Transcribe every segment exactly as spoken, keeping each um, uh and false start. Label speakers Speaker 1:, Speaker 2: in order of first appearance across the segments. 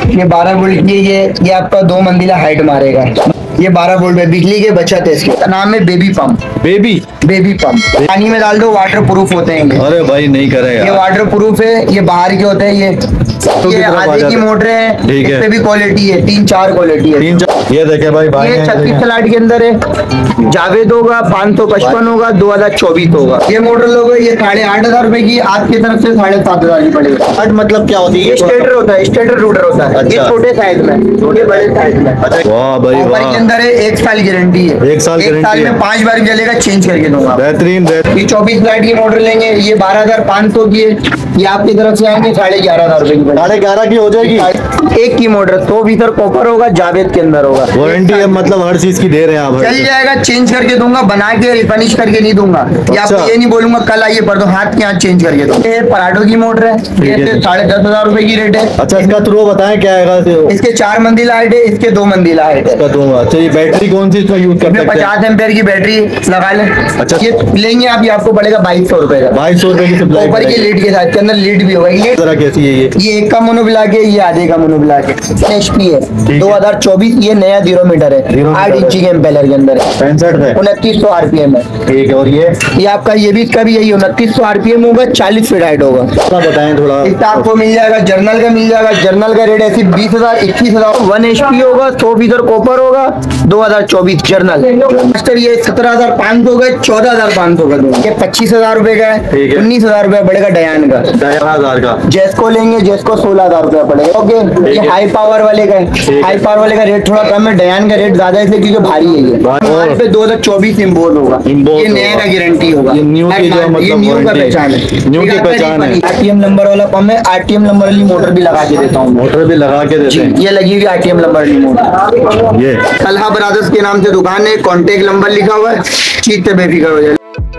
Speaker 1: ये बारह वोल्ट की ये ये आपका दो मंजिला हाइट मारेगा। ये बारह वोल्ट है, बिजली के बचत है। इसका नाम है baby pump.
Speaker 2: Baby
Speaker 1: baby pump पानी में डाल दो, वाटर प्रूफ होते हैं ये।
Speaker 2: अरे भाई नहीं करेगा,
Speaker 1: ये वाटर प्रूफ है, ये बाहर के होते हैं। ये
Speaker 2: तो
Speaker 1: ये आधे की मोटर है,
Speaker 2: ठीक है।
Speaker 1: इस पे भी क्वालिटी है, तीन चार क्वालिटी है।
Speaker 2: तीन चार ये देखे भाई भाई
Speaker 1: ये छत्तीस स्लाइड के अंदर है। जावेद होगा, पाँच सौ पचपन होगा, दो हजार चौबीस होगा। ये मोटर लोगो ये साढ़े आठ हजार रुपए की, आपकी तरफ से साढ़े सात हजार की पड़ेगी।
Speaker 2: आठ मतलब क्या होती है?
Speaker 1: स्टेटर होता है, स्टेटर रूटर होता है।
Speaker 2: अच्छा।
Speaker 1: ये छोटे साइज में, छोटे बड़े साइज में।
Speaker 2: वाह भाई
Speaker 1: ऑफर
Speaker 2: वाह,
Speaker 1: के अंदर है, एक साल गारंटी है।
Speaker 2: एक साल
Speaker 1: एक
Speaker 2: गारंटी
Speaker 1: साल
Speaker 2: है।
Speaker 1: में पांच बार जलेगा, चेंज करके दूंगा।
Speaker 2: बेहतरीन बेहतरीन।
Speaker 1: ये चौबीस लाइट की मोटर लेंगे, ये बारह हजार पाँच सौ की है। ये आपकी तरफ से आएंगे साढ़े ग्यारह हजार रुपए की।
Speaker 2: साढ़े ग्यारह की हो जाएगी
Speaker 1: एक की मोटर, तो भीतर कॉपर होगा, जावेद के अंदर होगा।
Speaker 2: वारंटी है, मतलब हर चीज की दे रहे हैं आप।
Speaker 1: चल जाएगा, चेंज करके दूंगा, बना के रिफिनिश करके नहीं दूंगा। या
Speaker 2: अच्छा।
Speaker 1: आपको ये नहीं बोलूंगा कल आइए पर दो हाथ के हाथ चेंज करके दो। ये पराठों की मोटर है, ये साढ़े दस हजार रुपए की रेट है।
Speaker 2: अच्छा इसका थ्रो बताएं क्या है?
Speaker 1: इसके चार मंजिला हाइट है, इसके दो मंजिला हाइट है।
Speaker 2: अच्छा ये बैटरी कौन सी इसमें यूज कर सकते हैं?
Speaker 1: पचास एम्पेयर की बैटरी लगा ले।
Speaker 2: अच्छा।
Speaker 1: ये लेंगे आप, ये आपको पड़ेगा बाईस सौ रुपए का।
Speaker 2: बाईस सौ रुपए की सप्लाई
Speaker 1: ऊपर की लीड के साथ, के अंदर लीड भी होगा। ये
Speaker 2: तरह कैसी है ये?
Speaker 1: ये एक का मोनो मिला के, ये आधे का मोनो मिला के एचपी है। दो हजार चौबीस ये नया जीरोमीटर है, आठ इंची के एम्पेयर के अंदर है।
Speaker 2: पैंसठ है,
Speaker 1: उनतीस सौ आरपीएम है।
Speaker 2: ठीक है। और ये
Speaker 1: ये आपका ये भी इसका भी यही उनतीस सौ आरपीएम होगा, चालीस फीट हाइट होगा।
Speaker 2: बताएं थोड़ा।
Speaker 1: इसका आपको मिल जाएगा, जर्नल का मिल जाएगा। जर्नल का रेट ऐसी बीस हजार इक्कीस हजार वन एचपी होगा, सौ फीसद कॉपर होगा, दो हजार चौबीस जर्नल। मास्टर ये सत्रह हजार पाँच सौ का, चौदह हजार पाँच सौ का। ये पच्चीस हजार रुपए का है, उन्नीस हजार रुपए पड़ेगा डयान का।
Speaker 2: हजार का
Speaker 1: जेस्को लेंगे, जेस्को सोलह हजार रुपया पड़ेगा। ओके, ये हाई पावर वाले का है। हाई पावर वाले का रेट थोड़ा कम है, डयान का रेट ज्यादा है इसलिए क्योंकि भारी है ये। हमारे पे दो हजार चौबीस इम्पोर्ट होगा, ये नया का गारंटी होगा।
Speaker 2: ये न्यू की जो मतलब
Speaker 1: ये न्यू का पहचान है,
Speaker 2: न्यू की पहचान है।
Speaker 1: आरटीएम नंबर वाला पंप है, आरटीएम नंबर वाली मोटर भी लगा के देता हूँ।
Speaker 2: मोटर भी लगा के देते हैं,
Speaker 1: ये लगी हुई आरटीएम नंबर वाली मोटर।
Speaker 2: ये
Speaker 1: तलहा ब्रदर्स के नाम से दुकान है, कॉन्टेक्ट नंबर लिखा हुआ है, चीज से बेफिक्र हो जाए।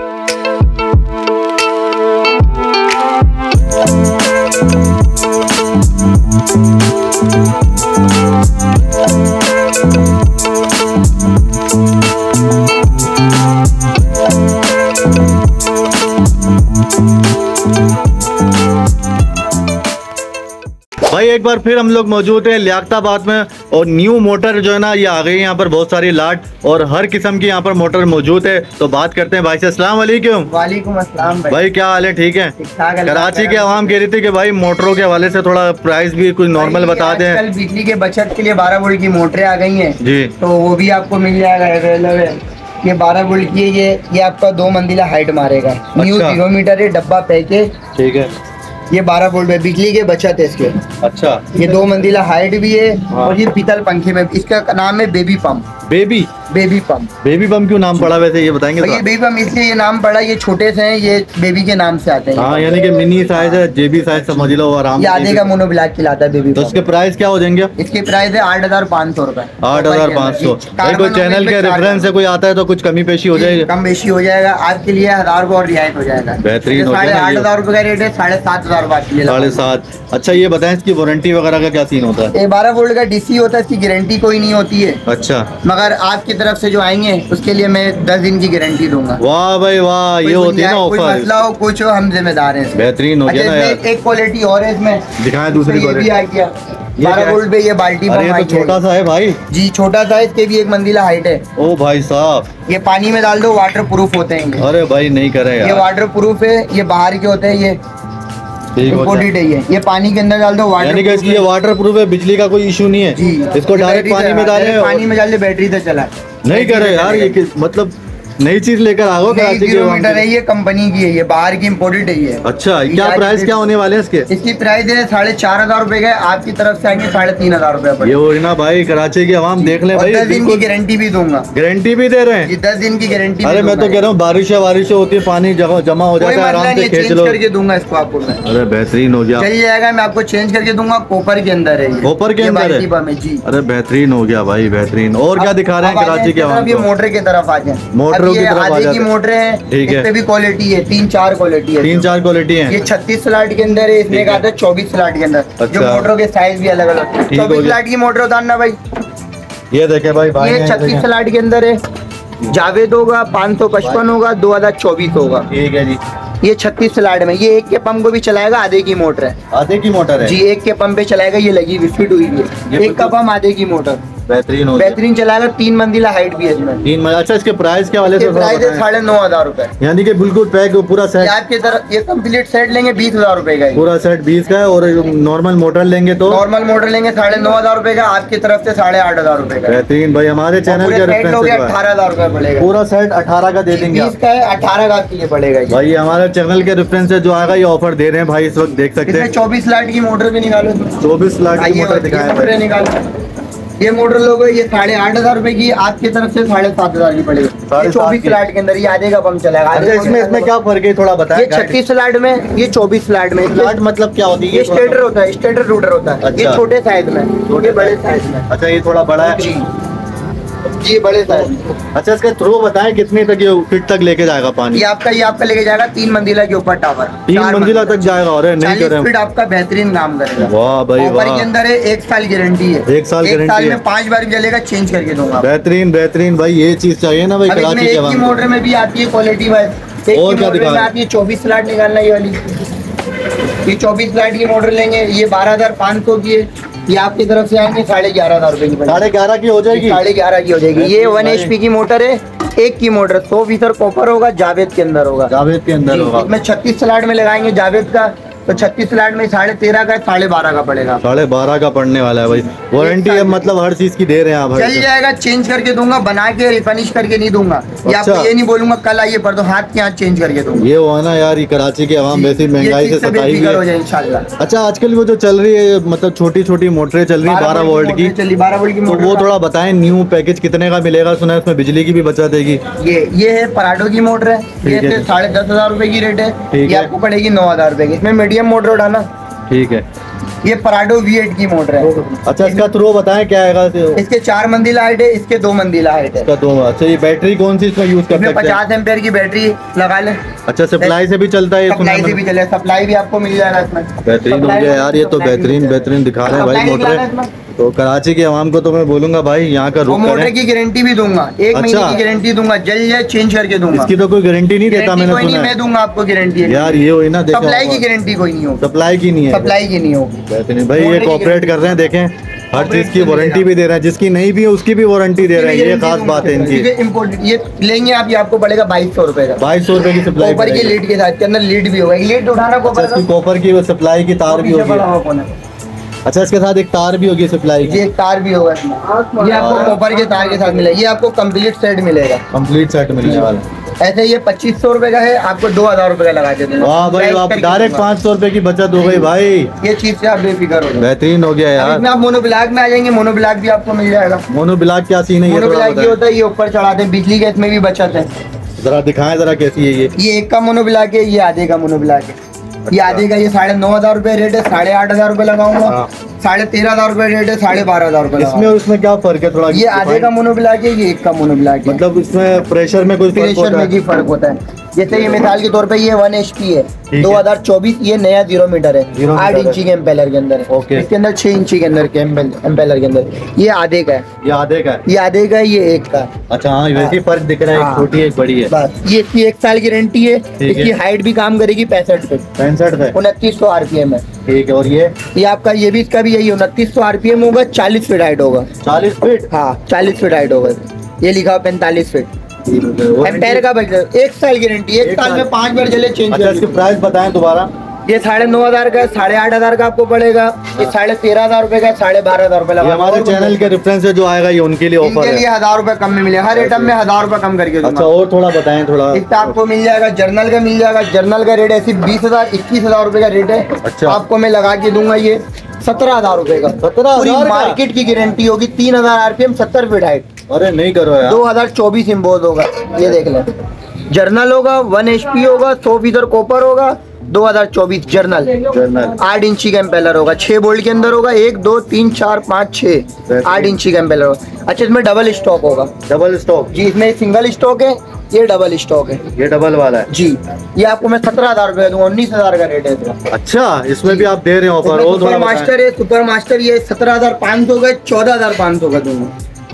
Speaker 2: भाई एक बार फिर हम लोग मौजूद हैं लियाकताबाद में, और न्यू मोटर जो है ना ये आ गई है यहाँ पर, बहुत सारी लाट और हर किस्म की यहाँ पर मोटर मौजूद है। तो बात करते हैं भाई से। अस्सलाम वालेकुम।
Speaker 1: वालेकुम अस्सलाम भाई।
Speaker 2: भाई क्या हाल है? ठीक है।
Speaker 1: ठीक-ठाक है।
Speaker 2: कराची के आवाम कह रही थी कि भाई मोटरों के हवाले से थोड़ा प्राइस भी कुछ नॉर्मल बता दें।
Speaker 1: कल बिजली के बचत के लिए बारह वोल्ट की मोटरें आ गई हैं
Speaker 2: जी,
Speaker 1: तो वो भी आपको मिल जाएगा अवेलेबल। ये बारह वोल्ट की है, ये ये आपका दो मंजिला हाइट मारेगा। न्यू जीरो मीटर है, डब्बा पैकेज,
Speaker 2: ठीक है।
Speaker 1: ये बारह वोल्ट है, बिजली के बचत है इसके।
Speaker 2: अच्छा
Speaker 1: ये दो मंजिला हाइट भी है।
Speaker 2: हाँ।
Speaker 1: और ये पीतल पंखे में, इसका नाम है baby pump.
Speaker 2: Baby
Speaker 1: baby pump
Speaker 2: baby बम क्यों नाम पड़ा वैसे ये बताएंगे?
Speaker 1: ये बेबी पंप इसलिए ये नाम पड़ा, ये छोटे से हैं, ये बेबी के नाम से आते हैं।
Speaker 2: हाँ यानी कि मिनी साइज है, जेबी साइज समझ लो आराम।
Speaker 1: ये आधे का मोनो ब्लैक खिलाता है बेबी
Speaker 2: तो
Speaker 1: पंप।
Speaker 2: इसके प्राइस क्या हो जाएंगे?
Speaker 1: इसकी प्राइस है आठ हजार पाँच सौ रूपए।
Speaker 2: आठ हजार पाँच सौ। भाई कोई चैनल के रेफरेंस से कोई आता है तो कुछ कमी पेशी हो जाएगी?
Speaker 1: कम बेशी हो जाएगा, आपके लिए हजार को और रियायत हो जाएगा।
Speaker 2: बेहतरीन हो
Speaker 1: साढ़े
Speaker 2: जाएगा
Speaker 1: आठ
Speaker 2: ये।
Speaker 1: हजार रूपए का रेट है, साढ़े सात हजार रुपए
Speaker 2: साढ़े सात। अच्छा ये बताएं इसकी वारंटी वगैरह का क्या सीन होता है?
Speaker 1: ये बारह वोल्ट का डीसी होता है, इसकी गारंटी कोई नहीं होती है।
Speaker 2: अच्छा
Speaker 1: मगर आपकी तरफ से जो आएंगे उसके लिए मैं दस दिन की गारंटी दूंगा।
Speaker 2: वाह भाई वाह, ये होती है ना
Speaker 1: कोई
Speaker 2: ऑफर।
Speaker 1: मसला हो कुछ हो, हम जिम्मेदार हैं।
Speaker 2: बेहतरीन हो गया ना यार।
Speaker 1: एक क्वालिटी और है इसमें,
Speaker 2: दिखाएं दूसरी
Speaker 1: ये भी
Speaker 2: क्वालिटी।
Speaker 1: आ गया
Speaker 2: ये क्या
Speaker 1: बारह
Speaker 2: है?
Speaker 1: वोल्ट पे ये बाल्टी
Speaker 2: अरे
Speaker 1: पंप
Speaker 2: ये
Speaker 1: आ
Speaker 2: तो छोटा
Speaker 1: गया।
Speaker 2: सा है भाई।
Speaker 1: जी छोटा सा है, इसके भी एक मंजिला हाइट है।
Speaker 2: ओ भाई साहब,
Speaker 1: ये पानी में डाल दो, वाटर प्रूफ होते हैं ये।
Speaker 2: अरे भाई नहीं करे
Speaker 1: ये
Speaker 2: यार।
Speaker 1: वाटर प्रूफ है, ये बाहर के होते हैं, ये
Speaker 2: ठीक हो
Speaker 1: इम्पोर्टेड है। ये ये पानी के अंदर डाल दो, वाटर
Speaker 2: यानी कि इसकी ये वाटर प्रूफ है, बिजली का कोई इशू नहीं है।
Speaker 1: जी
Speaker 2: इसको डायरेक्ट पानी में डाले,
Speaker 1: पानी में डाल दे, बैटरी से चला
Speaker 2: नहीं करे यार। ये किस- मतलब नई चीज लेकर आ गो कराची के
Speaker 1: किलोमीटर है, ये कंपनी की है, ये बाहर की इम्पोर्टेड है ये।
Speaker 2: अच्छा क्या प्राइस क्या होने वाले हैं इसके?
Speaker 1: इसकी प्राइस है साढ़े चार हजार रुपए का, आपकी तरफ से आएंगे साढ़े तीन हजार रुपए।
Speaker 2: ये हो ना भाई, कराची की आवाम देख ले भाई।
Speaker 1: दस दिन की गारंटी भी दूंगा।
Speaker 2: गारंटी भी दे रहे
Speaker 1: ये
Speaker 2: हैं?
Speaker 1: दस दिन की गारंटी।
Speaker 2: अरे मैं तो कह रहा हूँ बारिश बारिश होती है, पानी जमा जमा हो जाता है, आराम से खींच लो।
Speaker 1: करके दूंगा इसको आपको मैं।
Speaker 2: अरे बेहतरीन हो गया।
Speaker 1: चल जाएगा, मैं आपको चेंज करके दूंगा। कॉपर के अंदर है ये।
Speaker 2: कॉपर के
Speaker 1: ये
Speaker 2: अंदर है?
Speaker 1: बाल्टी बम है जी।
Speaker 2: अरे बेहतरीन हो गया भाई, बेहतरीन। और क्या दिखा रहे हैं कराची के आवाम
Speaker 1: ये
Speaker 2: को?
Speaker 1: मोटर की तरफ आ जाए।
Speaker 2: मोटरों की तरफ आ
Speaker 1: आधे की
Speaker 2: जाते।
Speaker 1: मोटर है,
Speaker 2: ठीक है।
Speaker 1: इस पे भी क्वालिटी है, तीन चार क्वालिटी है।
Speaker 2: तीन चार क्वालिटी है।
Speaker 1: ये छत्तीस स्लॉट के अंदर है, इसमें
Speaker 2: ठीक
Speaker 1: का
Speaker 2: है।
Speaker 1: आता है चौबीस स्लॉट के अंदर।
Speaker 2: अच्छा।
Speaker 1: जो मोटरों के साइज भी अलग अलग है।
Speaker 2: ठीक हो
Speaker 1: चौबीस
Speaker 2: गया।
Speaker 1: स्लॉट की मोटर उतारना भाई।
Speaker 2: ये देखे भाई भाई,
Speaker 1: ये छत्तीस स्लॉट के अंदर है, जावेद होगा, पाँच सौ पचपन होगा, दो हजार चौबीस होगा।
Speaker 2: ठीक है जी।
Speaker 1: ये छत्तीस स्लाइड में, ये एक के पंप को भी चलाएगा, आधे की मोटर है।
Speaker 2: आधे की मोटर है
Speaker 1: जी, एक के पंप पे चलाएगा, ये लगी हुई फिट हुई है, एक का पंप आधे की मोटर,
Speaker 2: बेहतरीन हो
Speaker 1: बेहतरीन चलाएगा। तीन मंजिला हाइट भी है इसमें।
Speaker 2: तीन मंजिला। अच्छा, इसके प्राइस के वाले से
Speaker 1: प्राइस है साढ़े नौ हजार रूपए,
Speaker 2: यानी कि बिल्कुल पैक पूरा सेट
Speaker 1: आपकी तरफ। ये कंप्लीट सेट लेंगे बीस हजार रूपए का,
Speaker 2: पूरा सेट बीस का है। और नॉर्मल मोटर लेंगे तो
Speaker 1: नॉर्मल मोटर लेंगे साढ़े नौ हजार रूपए का, आपकी तरफ से साढ़े आठ हजार रूपए का।
Speaker 2: बेहतरीन भाई, हमारे चैनल के
Speaker 1: अठारह हजार रूपए पड़ेगा,
Speaker 2: पूरा सेट अठारह का दे देंगे।
Speaker 1: बीस का है, अठारह का आपके लिए पड़ेगा
Speaker 2: भाई। हमारे चैनल के रेफरेंस से जो आएगा ये ऑफर दे रहे हैं भाई, इस वक्त देख सकते हैं।
Speaker 1: चौबीस लाख की मोटर भी निकालो,
Speaker 2: चौबीस लाख की मोटर दिखाया
Speaker 1: निकालो। ये मोटर लोगो ये साढ़े आठ हजार रूपए की, आपकी तरफ से साढ़े सात हजार की पड़ेगी। चौबीस स्लाइड के अंदर ये आधे का पंप चलेगा।
Speaker 2: अच्छा, इसमें इसमें क्या फर्क है थोड़ा बताएं।
Speaker 1: ये छत्तीस स्लाइड में, ये चौबीस स्लाइड में।
Speaker 2: स्लाइड मतलब क्या होती है?
Speaker 1: ये स्टेटर होता है, स्टेटर रूटर होता है। ये छोटे साइज में, छोटे बड़े साइज में।
Speaker 2: अच्छा, ये थोड़ा बड़ा है
Speaker 1: जी, ये बड़े साइज।
Speaker 2: अच्छा, इसका थ्रो बताएं कितने तक ये फीट तक लेके जाएगा पानी?
Speaker 1: ये आपका ये आपका लेके जाएगा तीन मंजिला के ऊपर टावर,
Speaker 2: तीन मंजिला तक जाएगा। और नहीं कर रहे
Speaker 1: फीट आपका बेहतरीन काम करेगा।
Speaker 2: वाह भाई वाह।
Speaker 1: के अंदर है एक साल गारंटी है,
Speaker 2: एक साल गारंटी
Speaker 1: साल में पांच बार जलेगा, चेंज करके दूंगा।
Speaker 2: बेहतरीन बेहतरीन भाई, ये चीज चाहिए ना भाई कराची के
Speaker 1: वहाँ। मोटर में भी आती है क्वालिटी वाइज।
Speaker 2: और क्या दिखा
Speaker 1: आती है चौबीस स्लाइड निकालना, ये वाली ये चौबीस स्लाइड की मोटर लेंगे, ये बारह हजार पाँच सौ की है। ये आपकी तरफ से आएंगे साढ़े ग्यारह हजार रुपए की,
Speaker 2: साढ़े ग्यारह की हो जाएगी,
Speaker 1: साढ़े ग्यारह की हो जाएगी। ये वन एच पी की मोटर है, एक की मोटर, सौ फीसद कॉपर होगा, जावेद के अंदर होगा,
Speaker 2: जावेद के अंदर होगा।
Speaker 1: इसमें छत्तीस स्लाइड में लगाएंगे जावेद का, तो छत्तीस स्लाइड में साढ़े तेरह का साढ़े बारह का पड़ेगा,
Speaker 2: साढ़े बारह का पड़ने वाला है भाई। वारंटी है मतलब हर चीज की दे रहे हैं आप?
Speaker 1: चल जाएगा, चेंज करके दूंगा, बना के रिफिनिश करके नहीं दूंगा। ये आपको ये नहीं बोलूंगा कल आइए पर तो हाथ के हाथ चेंज करके दूंगा।
Speaker 2: ये हुआ ना यार, ये कराची के आवाम वैसी महंगाई से सताई हुई है
Speaker 1: इंशाल्लाह।
Speaker 2: अच्छा, आजकल वो जो चल रही है मतलब छोटी छोटी मोटरें चल रही है बारह वोल्ट की,
Speaker 1: चली बारह वोल्ट की,
Speaker 2: तो वो थोड़ा बताएं न्यू पैकेज कितने का मिलेगा? सुना है इसमें बिजली की भी बचत देगी।
Speaker 1: ये ये है पराडो की मोटर है, ये साढ़े दस हजार रूपए की रेट है, ये आपको पड़ेगी नौ हजार रूपए की। इसमें मीडियम मोटर उठाना,
Speaker 2: ठीक है।
Speaker 1: ये पराडो वी एट की मोटर है।
Speaker 2: अच्छा, इसका थ्रो बताएं क्या आएगा?
Speaker 1: इसके चार मंजिला हाइट है, इसके दो मंजिला हाइट है।
Speaker 2: दो। अच्छा, ये बैटरी कौन सी इसमें यूज करते हैं?
Speaker 1: पचास एम्पेयर की बैटरी लगा ले।
Speaker 2: अच्छा, सप्लाई से भी चलता है?
Speaker 1: सप्लाई से भी चले, सप्लाई भी आपको मिल जाएगा इसमें।
Speaker 2: बेहतरीन हो गया यार, ये तो बेहतरीन बेहतरीन दिखा रहे हैं भाई मोटर। तो कराची के आवाम को तो मैं बोलूंगा भाई यहाँ का रुख करें।
Speaker 1: मोटर की गारंटी भी दूंगा, एक
Speaker 2: अच्छा।
Speaker 1: महीने की गारंटी दूंगा, जल जाए चेंज करके दूंगा।
Speaker 2: इसकी तो कोई गारंटी नहीं देता मैंने सुना है।
Speaker 1: मैं दूंगा आपको गारंटी
Speaker 2: यार, ये हुई ना,
Speaker 1: सप्लाई की गारंटी कोई नहीं होगी,
Speaker 2: सप्लाई की नहीं है,
Speaker 1: सप्लाई की नहीं होगी।
Speaker 2: बेहतरीन भाई, ये कोऑपरेट कर रहे हैं, देखें हर चीज की वारंटी भी दे रहे हैं, जिसकी नहीं भी है उसकी भी वारंटी दे रहे हैं। ये खास बात है इनकी।
Speaker 1: इम्पोर्टेड ये लेंगे आप, ये आपको पड़ेगा बाईस सौ रुपए का,
Speaker 2: बाईस सौ रुपए की सप्लाई
Speaker 1: कॉपर की लीड के साथ, के अंदर लीड भी होगा, लीड उठाना कॉपर,
Speaker 2: कॉपर की सप्लाई की तार भी होगी। अच्छा, इसके साथ एक तार भी होगी सप्लाई की?
Speaker 1: ये एक तार भी होगा इसमें, ये आपको कॉपर के तार के साथ मिलेगा। ये आपको कंप्लीट सेट मिलेगा,
Speaker 2: कंप्लीट सेट मिलने वाला।
Speaker 1: ऐसे ये पच्चीस सौ रुपए का है, आपको दो हजार रुपए का लगा देते हैं।
Speaker 2: वाह भाई, आप डायरेक्ट पाँच सौ रुपए की बचत हो गई भाई।
Speaker 1: ये चीज से आप बेफिक्र हो,
Speaker 2: बेहतरीन हो गया यार।
Speaker 1: इसमें आप मोनोब्लॉक में आ जाएंगे, मोनोब्लॉक भी आपको मिल जाएगा।
Speaker 2: मोनोब्लॉक क्या सीन है?
Speaker 1: मोनोब्लॉक ये होता है, ये ऊपर चढ़ाते हैं, बिजली का इसमें भी बचत है।
Speaker 2: जरा दिखाएं जरा कैसी है ये?
Speaker 1: ये एक का मोनोब्लॉक है, ये आधे का मोनोब्लॉक है। ये आधे का ये साढ़े नौ हजार रुपए रेट है, साढ़े आठ हजार रुपए लगाऊंगा, साढ़े तेरह हजार रुपए रेट है, साढ़े बारह हजार रुपए।
Speaker 2: इसमें और उसमें क्या फर्क है थोड़ा?
Speaker 1: ये आधे का मोनोब्लॉक है, ये एक का मोनोब्लॉक है।
Speaker 2: मतलब इसमें प्रेशर में कोई
Speaker 1: प्रेशर में भी फर्क होता है। जैसे ये मिसाल के तौर पे ये वन एच पी है, दो हजार चौबीस, ये नया जीरो मीटर है, आठ इंची के एम्पेलर के अंदर है।
Speaker 2: ओके।
Speaker 1: इसके अंदर छह इंची के अंदर के एम्पेलर के अंदर, ये आधे का है,
Speaker 2: ये आधे का है,
Speaker 1: ये आधे का है, ये एक का।
Speaker 2: अच्छा हाँ, वैसे फर्क दिख रहा है, एक छोटी है एक बड़ी है
Speaker 1: बस। ये इसकी एक साल गारंटी है, इसकी हाइट भी काम करेगी पैंसठ फीट,
Speaker 2: पैंसठ है,
Speaker 1: उनतीस सौ आरपीएम है।
Speaker 2: ठीक है। और ये
Speaker 1: ये आपका ये भी इसका भी यही उनतीस सौ आरपीएम होगा, चालीस फीट हाइट होगा।
Speaker 2: चालीस फीट?
Speaker 1: हाँ, चालीस फीट हाइट होगा। ये लिखा हुआ पैंतालीस फीट। एम्पेयर का बजट, एक साल गारंटी, एक साल में पांच बार जले चेंज।
Speaker 2: अच्छा, इसकी प्राइस बताएं दोबारा।
Speaker 1: ये साढ़े नौ हजार का, साढ़े आठ हजार का आपको पड़ेगा। ये साढ़े तेरह हजार रुपए का, साढ़े बारह हजार रुपए लगा।
Speaker 2: हमारे चैनल के रेफरेंस से जो आएगा ये उनके लिए ऑफर है।
Speaker 1: ये हजार रुपए कम में मिलेगा, हर आइटम में हजार रुपए कम करके दूंगा।
Speaker 2: अच्छा, और थोड़ा बताएं थोड़ा।
Speaker 1: इसका आपको मिल जाएगा जर्नल का, मिल जाएगा जर्नल का रेट ऐसी बीस हजार इक्कीस हजार रुपए का रेट है।
Speaker 2: अच्छा, आपको
Speaker 1: मैं लगा के दूंगा ये सत्रह हजार रुपए का।
Speaker 2: सत्रह हजार
Speaker 1: मार्केट की गारंटी होगी, तीन हजार आरपीएम, सत्तर फीट हाइट।
Speaker 2: अरे नहीं करो यार,
Speaker 1: दो हजार चौबीस इम्पोज होगा। ये देख लें, जर्नल होगा, वन एच पी होगा, सौ फीसद कॉपर होगा, दो हजार चौबीस जर्नल।
Speaker 2: जर्नल
Speaker 1: आठ इंची का एम्पेलर होगा, छह बोल्ट के अंदर होगा, एक दो तीन चार पाँच छह, आठ इंची का एम्पेलर होगा। अच्छा, इसमें डबल स्टॉक होगा।
Speaker 2: Double stock?
Speaker 1: जी, इसमें सिंगल स्टॉक है, ये डबल स्टॉक है।
Speaker 2: ये डबल वाला है जी।
Speaker 1: ये आपको मैं सत्रह हजार रुपए दूंगा, उन्नीस हजार का रेट है इसका।
Speaker 2: अच्छा, इसमें भी आप दे रहे हैं ऑफर?
Speaker 1: सुपर मास्टर है, सुपर मास्टर ये सत्रह हजार पाँच सौ का, चौदह हजार पाँच सौ का दूंगा।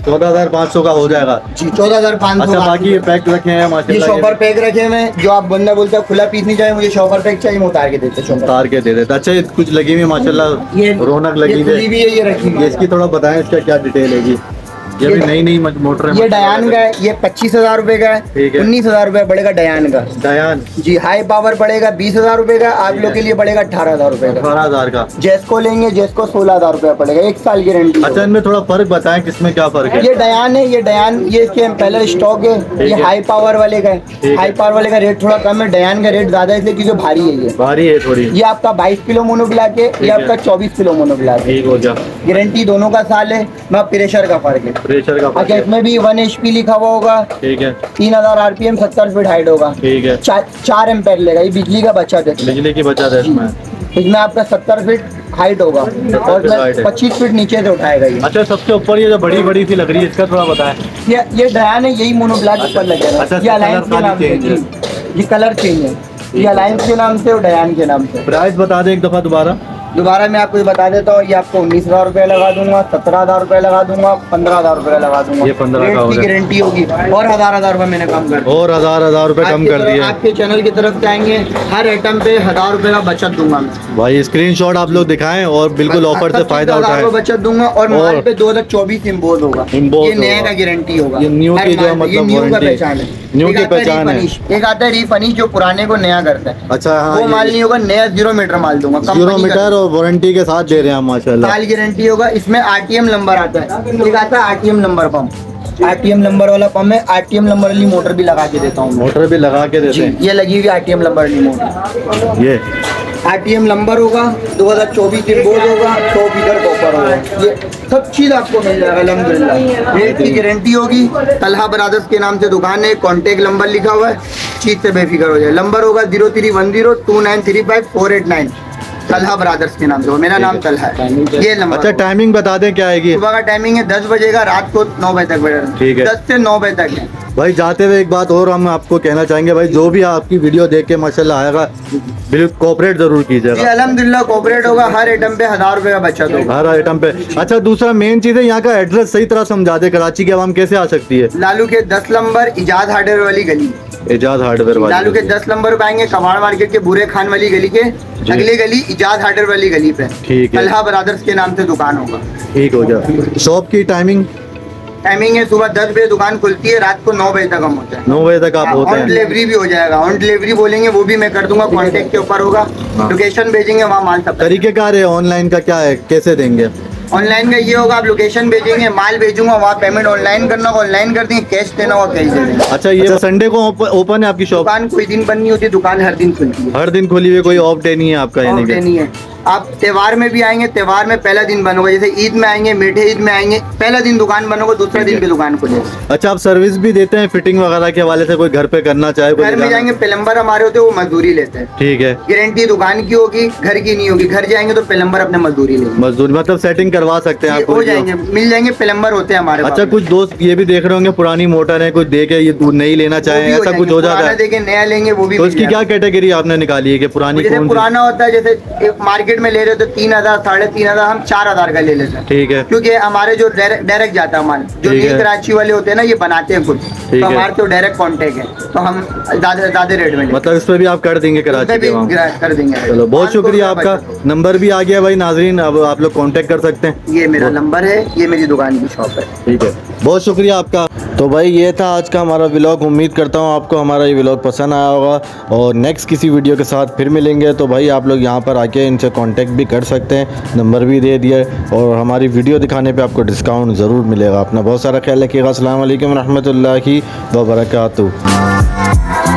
Speaker 2: चौदह हजार पाँच सौ का हो जाएगा
Speaker 1: जी, चौदह हजार पाँच सौ।
Speaker 2: अच्छा, बाकी ये पैक रखे हैं
Speaker 1: ये
Speaker 2: माशाल्लाह,
Speaker 1: शॉपर पैक रखे हुए हैं। जो आप बंदा बोलते हो खुला पीस नहीं चाहिए, मुझे शॉपर पैक चाहिए, मैं उतार के देते हैं।
Speaker 2: उतार के दे देते। अच्छा, ये कुछ लगी हुई माशाल्लाह,
Speaker 1: ये
Speaker 2: रौनक लगी
Speaker 1: ये
Speaker 2: हुई
Speaker 1: खुली भी है, ये रखी हुई
Speaker 2: है।
Speaker 1: है।
Speaker 2: इसकी थोड़ा बताएं, इसका क्या डिटेल है जी? ये भी नई नई मोटर है।
Speaker 1: ये डयान का है, ये पच्चीस हजार रूपए का
Speaker 2: ठीक
Speaker 1: है।
Speaker 2: है।
Speaker 1: उन्नीस हजार रूपए पड़ेगा डयान का।
Speaker 2: डयान
Speaker 1: जी, हाई पावर पड़ेगा बीस हजार रूपए का, आप लोग के लिए पड़ेगा अठारह हजार रूपए का।
Speaker 2: अठारह हजार का।
Speaker 1: जेस्को लेंगे, जेस्को सोलह हजार रूपए पड़ेगा, एक साल गारंटी।
Speaker 2: अच्छा, इनमें थोड़ा फर्क बताएं, किसमें क्या फर्क है?
Speaker 1: ये डयान है, ये डयान ये इसके पहले स्टॉक है। ये
Speaker 2: है।
Speaker 1: हाई पावर वाले का है।
Speaker 2: है।
Speaker 1: हाई पावर वाले का रेट थोड़ा कम है, डयान का रेट ज्यादा है इसलिए क्योंकि भारी है। ये
Speaker 2: भारी है थोड़ी।
Speaker 1: ये आपका बाईस किलो मोनोब्लॉक है, ये
Speaker 2: है।
Speaker 1: आपका चौबीस किलो मोनोब्लॉक है।
Speaker 2: ठीक हो जा।
Speaker 1: गारंटी दोनों का साल है, मैं प्रेशर का फर्क है।
Speaker 2: प्रेशर का फर्क
Speaker 1: अच्छा,
Speaker 2: है।
Speaker 1: इसमें भी वन एच पी लिखा हुआ होगा,
Speaker 2: ठीक है।
Speaker 1: तीन हजार आरपीएम, सत्तर फीट हाइट होगा,
Speaker 2: ठीक है।
Speaker 1: चार चार एम्पेयर लेगा। ये बिजली का बचत है।
Speaker 2: बिजली की बचत है इसमें।
Speaker 1: इसमें आपका सत्तर फीट हाइट होगा और
Speaker 2: फीट हाइट है।
Speaker 1: पच्चीस फीट नीचे से उठाएगा ये।
Speaker 2: अच्छा, सबसे ऊपर ये जो बड़ी बड़ी सी लग रही है, इसका थोड़ा बताएं।
Speaker 1: ये ये डयान है, यही मोनोब्लॉक ऊपर लगेगा।
Speaker 2: अच्छा,
Speaker 1: ये
Speaker 2: इसका
Speaker 1: अलायंस
Speaker 2: कलर
Speaker 1: के नाम
Speaker 2: खाली
Speaker 1: से,
Speaker 2: change
Speaker 1: जी, ये कलर चेंज है। ये अलायंस के नाम से और डयान के नाम से।
Speaker 2: प्राइस बता दें एक दफा दोबारा।
Speaker 1: दोबारा मैं आपको ये बता देता हूँ, ये आपको उन्नीस हजार रुपये लगा दूंगा, सत्रह हजार रुपये लगा दूंगा, पंद्रह हजार रुपये लगा दूंगा।
Speaker 2: ये पंद्रह का हो
Speaker 1: रेट की
Speaker 2: गया।
Speaker 1: गारंटी होगी और हजार हजार रुपये मैंने कम कर दिया।
Speaker 2: और हजार हजार रुपए कम
Speaker 1: आपके
Speaker 2: कर
Speaker 1: तरफ-
Speaker 2: दिए।
Speaker 1: आपके चैनल की तरफ से आएंगे, हर आइटम पे हजार रुपये का बचत दूंगा मैं।
Speaker 2: भाई स्क्रीनशॉट आप लोग दिखाएं और बिल्कुल ऑफर से फायदा
Speaker 1: हजार
Speaker 2: उठाएं।
Speaker 1: बचत दूंगा और माल
Speaker 2: और-
Speaker 1: पे दो हजार चौबीस इम्पोर्ट होगा।
Speaker 2: Import
Speaker 1: ये नया
Speaker 2: होगा।
Speaker 1: का गारंटी होगा।
Speaker 2: ये new
Speaker 1: हर
Speaker 2: की जो
Speaker 1: माल पे,
Speaker 2: मतलब
Speaker 1: ये न्यू का
Speaker 2: warranty-
Speaker 1: पहचान है।
Speaker 2: न्यू
Speaker 1: एक
Speaker 2: की
Speaker 1: आता है
Speaker 2: पहचान है।
Speaker 1: refurnish, एक आता है रिफनिश जो पुराने को नया करता है।
Speaker 2: अच्छा, हाँ,
Speaker 1: वो
Speaker 2: ये-
Speaker 1: माल नहीं होगा, नया जीरो मीटर माल दूंगा।
Speaker 2: जीरो
Speaker 1: कंपनी का
Speaker 2: मीटर और वारंटी के साथ दे रहे हैं माशाल्लाह।
Speaker 1: साल गारंटी होगा। इसमें आरटीएम नंबर आता है, एक आता है RTM number pump. RTM number वाला पंप है, आरटीएम नंबर वाली मोटर भी लगा के देता हूँ मैं।
Speaker 2: मोटर भी लगा के देते
Speaker 1: जी,
Speaker 2: हैं।
Speaker 1: ये लगी हुई आरटीएम नंबर वाली मोटर।
Speaker 2: ये
Speaker 1: आरटीएम नंबर होगा, दो हजार चौबीस इम्पोर्ट होगा, सौ फीटर कॉपर होगा। ये सब चीज आपको मिल जाएगा अल्हम्दुलिल्लाह। रेट की गारंटी होगी। तलहा ब्रदर्स के नाम से दुकान है, कॉन्टेक्ट नंबर लिखा हुआ है, चीज से बेफिक्र हो जाए। नंबर होगा zero three one zero two nine three five four eight nine. Talha brothers के नाम से, मेरा नाम तलहा है। ये नंबर।
Speaker 2: अच्छा, टाइमिंग बता दें क्या आएगी?
Speaker 1: सुबह का टाइमिंग है दस बजे का, रात को नौ बजे तक बैठा।
Speaker 2: ठीक है।
Speaker 1: दस से नौ बजे तक है।
Speaker 2: भाई जाते हुए एक बात और हम आपको कहना चाहेंगे, भाई जो भी आपकी वीडियो देख के माशाल्लाह आएगा, बिल्कुल कोऑपरेट जरूर
Speaker 1: जी
Speaker 2: कीजिएगा।
Speaker 1: अल्हम्दुलिल्लाह कोऑपरेट होगा। हर आइटम पे हजार रुपए का बचत होगा।
Speaker 2: हर आइटम पे। अच्छा, दूसरा मेन चीज है, यहाँ का एड्रेस सही तरह समझा दे, कराची की आवाम कैसे आ सकती है?
Speaker 1: लालू के दस नंबर इजाज हार्डवेयर वाली गली।
Speaker 2: एजाज हार्डवेयर वाली।
Speaker 1: लालू के दस नंबर पे आएंगे, कबाड़ मार्केट के बुरे खान वाली गली के अगली गली इजाज हार्डवेयर वाली गली पे
Speaker 2: ठीक है।
Speaker 1: तलहा ब्रदर्स के नाम से दुकान होगा।
Speaker 2: ठीक हो गया। शॉप की टाइमिंग?
Speaker 1: टाइमिंग है सुबह दस बजे दुकान खुलती है, रात को नौ बजे तक हम होते हैं।
Speaker 2: नौ बजे तक आप होते
Speaker 1: ऑन
Speaker 2: हैं?
Speaker 1: डिलीवरी भी हो जाएगा। ऑन डिलीवरी बोलेंगे वो भी मैं कर दूंगा, कॉन्टेक्ट के ऊपर होगा।
Speaker 2: हाँ।
Speaker 1: लोकेशन भेजेंगे, वहाँ माल सब।
Speaker 2: तरीकेकार है ऑनलाइन का, क्या है, कैसे देंगे?
Speaker 1: ऑनलाइन का ये होगा, आप लोकेशन भेजेंगे, माल भेजूंगा, वहाँ पेमेंट ऑनलाइन करना होगा, ऑनलाइन कर देंगे, कैश देना होगा, कैश दे देंगे।
Speaker 2: अच्छा, ये संडे को ओपन है आपकी शॉप?
Speaker 1: दुकान कोई दिन बंद नहीं होती, दुकान हर दिन खुलती है।
Speaker 2: हर दिन खुली हुई, कोई ऑफ डे नहीं है आपका? यानी
Speaker 1: ऑफ डे
Speaker 2: कि
Speaker 1: नहीं है। आप त्योहार में भी आएंगे, त्योहार में पहला दिन बंद होगा। जैसे ईद में आएंगे, मीठे ईद में आएंगे, पहला दिन दुकान बंद होगा, दूसरा दिन पे दुकान खुलेगी।
Speaker 2: अच्छा, आप सर्विस भी देते हैं फिटिंग वगैरह के हवाले से? कोई घर पे करना चाहे, कोई
Speaker 1: घर में
Speaker 2: जाना-
Speaker 1: जाएंगे, प्लम्बर हमारे होते हैं, वो मजदूरी लेते हैं।
Speaker 2: ठीक है।
Speaker 1: गारंटी दुकान की होगी, घर की नहीं होगी। घर जाएंगे तो प्लम्बर अपने मजदूरी लेंगे।
Speaker 2: मजदूर मतलब सेटिंग करवा सकते हैं आप?
Speaker 1: हो जाएंगे, मिल जाएंगे, प्लम्बर होते हैं हमारे
Speaker 2: अच्छा,
Speaker 1: पास।
Speaker 2: कुछ दोस्त ये भी देख रहे होंगे पुरानी मोटर है, कुछ दे के ये दूध नहीं लेना चाहे, ऐसा कुछ हो जाता है?
Speaker 1: देखे नया लेंगे वो भी
Speaker 2: तो
Speaker 1: मिल
Speaker 2: इसकी क्या
Speaker 1: जाएगा।
Speaker 2: कैटेगरी आपने निकाली है कि पुरानी
Speaker 1: जैसे
Speaker 2: कौन सी?
Speaker 1: पुराना होता है, जैसे मार्केट में ले रहे हो तो तीन हजार साढ़े तीन हजार हम चार हजार का ले लेते हैं।
Speaker 2: ठीक है।
Speaker 1: क्योंकि हमारे जो डायरेक्ट जाता है माल, जो
Speaker 2: ठीक
Speaker 1: नई
Speaker 2: है।
Speaker 1: कराची वाले होते हैं ना, ये बनाते हैं खुद,
Speaker 2: ठीक
Speaker 1: तो
Speaker 2: है।
Speaker 1: हमारे तो डायरेक्ट कांटेक्ट है, तो हम ज्यादा ज्यादा रेट में
Speaker 2: मतलब इस पे भी आप कर देंगे कराची
Speaker 1: उसमें
Speaker 2: के
Speaker 1: भी
Speaker 2: वहाँ?
Speaker 1: गिरा- कर देंगे।
Speaker 2: चलो, बहुत
Speaker 1: माल को
Speaker 2: शुक्रिया
Speaker 1: भी
Speaker 2: आपका।
Speaker 1: बचत।
Speaker 2: नंबर भी आ गया भाई नाजरीन, अब आप लोग कांटेक्ट कर सकते हैं।
Speaker 1: ये मेरा नंबर है, ये मेरी दुकान की शॉप है।
Speaker 2: ठीक है, बहुत शुक्रिया आपका। तो भाई ये था आज का हमारा व्लॉग। उम्मीद करता हूँ आपको हमारा ये व्लॉग पसंद आया होगा और नेक्स्ट किसी वीडियो के साथ फिर मिलेंगे। तो भाई आप लोग यहाँ पर आके इनसे कांटेक्ट भी कर सकते हैं, नंबर भी दे दिया और हमारी वीडियो दिखाने पे आपको डिस्काउंट ज़रूर मिलेगा। अपना बहुत सारा ख्याल रखिएगा। अस्सलाम वालेकुम रहमतुल्लाहि व बरकातुहू।